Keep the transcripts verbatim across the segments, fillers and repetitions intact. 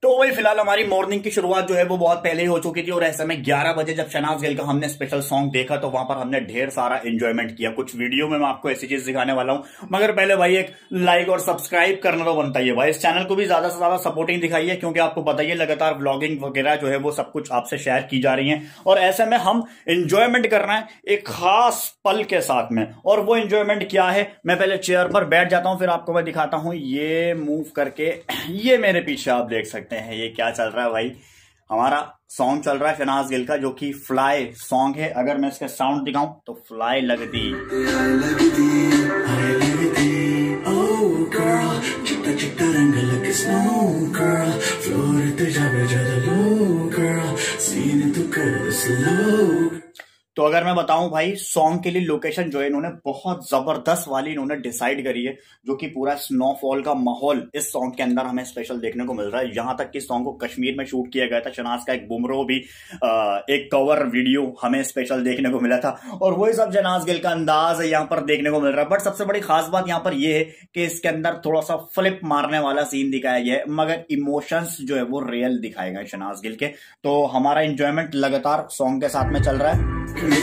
तो वही फिलहाल हमारी मॉर्निंग की शुरुआत जो है वो बहुत पहले ही हो चुकी थी और ऐसे में ग्यारह बजे जब शहनाज गिल का हमने स्पेशल सॉन्ग देखा तो वहां पर हमने ढेर सारा एंजॉयमेंट किया। कुछ वीडियो में मैं आपको ऐसी चीज दिखाने वाला हूं, मगर पहले भाई एक लाइक और सब्सक्राइब करना तो बनता ही है भाई। इस चैनल को भी ज्यादा से ज्यादा सपोर्टिंग दिखाइए, क्योंकि आपको बताइए लगातार व्लॉगिंग वगैरह जो है वो सब कुछ आपसे शेयर की जा रही है और ऐसे में हम एंजॉयमेंट कर रहे हैं एक खास पल के साथ में। और वो एंजॉयमेंट क्या है, मैं पहले चेयर पर बैठ जाता हूं, फिर आपको मैं दिखाता हूं। ये मूव करके ये मेरे पीछे आप देख सकते हैं ये क्या चल रहा है भाई। हमारा सॉन्ग चल रहा है शहनाज गिल का, जो कि फ्लाई सॉन्ग है। अगर मैं इसका साउंड दिखाऊं तो फ्लाई लगती तो अगर मैं बताऊं भाई, सॉन्ग के लिए लोकेशन जो है इन्होंने बहुत जबरदस्त वाली इन्होंने डिसाइड करी है, जो कि पूरा स्नोफॉल का माहौल इस सॉन्ग के अंदर हमें स्पेशल देखने को मिल रहा है। यहां तक कि सॉन्ग को कश्मीर में शूट किया गया था। शहनाज का एक बुमरो भी एक कवर वीडियो हमें स्पेशल देखने को मिला था और वही सब शहनाज गिल का अंदाज यहाँ पर देखने को मिल रहा है। बट सबसे बड़ी खास बात यहाँ पर यह है कि इसके अंदर थोड़ा सा फ्लिप मारने वाला सीन दिखाया गया है, मगर इमोशंस जो है वो रियल दिखाए गए शहनाज गिल के। तो हमारा एंजॉयमेंट लगातार सॉन्ग के साथ में चल रहा है।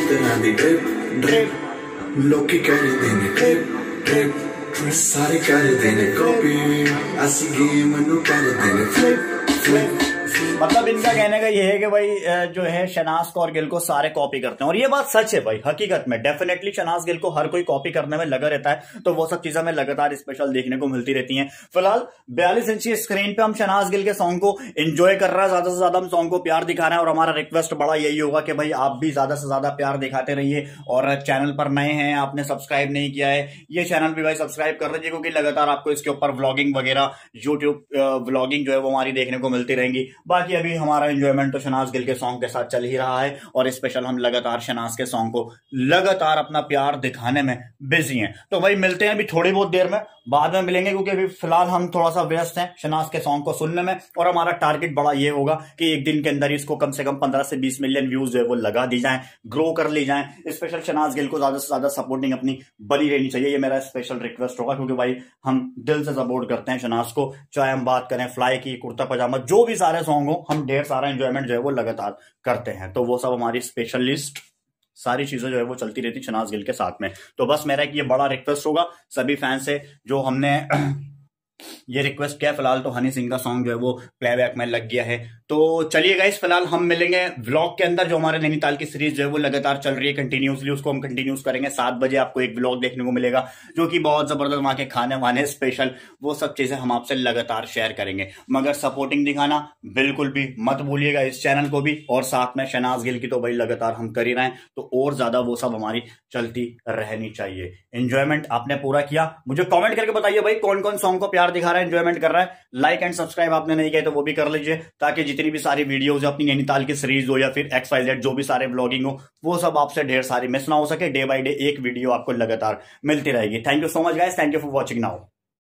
लोकी कर देने ट्रिप ट्रिप सारे कर देने कॉपी ऐसी गेम नु कर देने फ्लिप फ्लिप। मतलब इनका कहने का ये है कि भाई जो है शहनाज को और गिल को सारे कॉपी करते हैं और ये बात सच है भाई। हकीकत में डेफिनेटली शहनाज गिल को हर कोई कॉपी करने में लगा रहता है, तो वो सब चीजें हमें लगातार स्पेशल देखने को मिलती रहती हैं। फिलहाल बयालीस इंची स्क्रीन पे हम शहनाज गिल के सॉन्ग को एंजॉय कर रहे हैं। ज्यादा से ज्यादा हम सॉन्ग को प्यार दिखा रहे हैं और हमारा रिक्वेस्ट बड़ा यही होगा कि भाई आप भी ज्यादा से ज्यादा प्यार दिखाते रहिए। और चैनल पर नए हैं, आपने सब्सक्राइब नहीं किया है, ये चैनल भी भाई सब्सक्राइब कर लीजिए, क्योंकि लगातार आपको इसके ऊपर व्लॉगिंग वगैरह यूट्यूब व्लॉगिंग जो है वो हमारी देखने को मिलती रहेंगी। बाकी अभी हमारा एंजॉयमेंट तो शहनाज गिल के सॉन्ग के साथ चल ही रहा है और स्पेशल हम लगातार शहनाज के सॉन्ग को लगातार अपना प्यार दिखाने में बिजी हैं। तो भाई मिलते हैं अभी थोड़ी बहुत देर में, बाद में मिलेंगे, क्योंकि अभी फिलहाल हम थोड़ा सा व्यस्त हैं शहनाज के सॉन्ग को सुनने में और हमारा टारगेट बड़ा ये होगा कि एक दिन के अंदर इसको कम से कम पंद्रह से बीस मिलियन व्यूज जो है वो लगा दी जाए, ग्रो कर ली जाए। स्पेशल शहनाज गिल को ज्यादा से ज्यादा सपोर्टिंग अपनी बनी रहनी चाहिए, ये मेरा स्पेशल रिक्वेस्ट होगा, क्योंकि भाई हम दिल से सपोर्ट करते हैं शहनाज को। चाहे हम बात करें फ्लाई की, कुर्ता पजामा, जो भी सारे सॉन्ग हो, हम ढेर सारा एंजॉयमेंट जो है वो लगातार करते हैं। तो वो सब हमारी स्पेशलिस्ट सारी चीजें जो है वो चलती रहती शहनाज गिल के साथ में। तो बस मेरा एक ये बड़ा रिक्वेस्ट होगा सभी फैन से, जो हमने ये रिक्वेस्ट किया। फिलहाल तो हनी सिंह का सॉन्ग जो है वो प्लेबैक में लग गया है। तो चलिए गाइस, फिलहाल हम मिलेंगे व्लॉग के अंदर। जो हमारे नैनीताल की सीरीज जो है वो लगातार चल रही है कंटिन्यूसली, उसको हम कंटिन्यूस करेंगे। सात बजे आपको एक व्लॉग देखने को मिलेगा, जो कि बहुत जबरदस्त वहां के खाने वाने स्पेशल, वो सब चीजें हम आपसे लगातार शेयर करेंगे। मगर सपोर्टिंग दिखाना बिल्कुल भी मत भूलिएगा इस चैनल को भी, और साथ में शहनाज गिल की तो भाई लगातार हम कर ही रहे हैं, तो और ज्यादा वो सब हमारी चलती रहनी चाहिए। एंजॉयमेंट आपने पूरा किया, मुझे कॉमेंट करके बताइए भाई कौन कौन सॉन्ग को प्यार दिखा रहा है, एंजॉयमेंट कर रहा है। लाइक एंड सब्सक्राइब आपने नहीं किया तो वो भी कर लीजिए, ताकि जितनी भी सारी वीडियोस अपनी नैनीताल की सीरीज हो या फिर एक्स वाई जेड जो भी सारे व्लॉगिंग हो, वो सब आपसे ढेर सारी मिस ना हो सके। डे बाय डे एक वीडियो आपको लगातार मिलती रहेगी। Thank you so much guys, thank you for watching now.